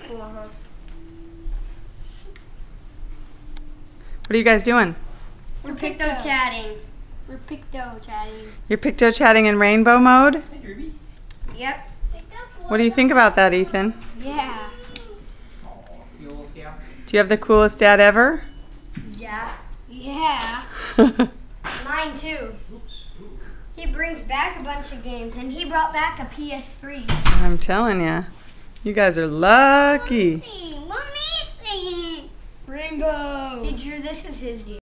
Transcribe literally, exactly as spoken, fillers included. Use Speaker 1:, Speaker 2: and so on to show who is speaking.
Speaker 1: Uh-huh.
Speaker 2: What are you guys doing?
Speaker 1: We're picto chatting. We're picto chatting.
Speaker 2: You're picto chatting in rainbow mode?
Speaker 1: Yep.
Speaker 2: What do you think about that, Ethan?
Speaker 1: Yeah.
Speaker 2: Do you have the coolest dad ever?
Speaker 1: Yeah. Yeah. Mine too. He brings back a bunch of games, and he brought back a P S three.
Speaker 2: I'm telling you, you guys are lucky.
Speaker 1: Let me see. Let me see. Rainbow. Hey, Drew, this is his deal.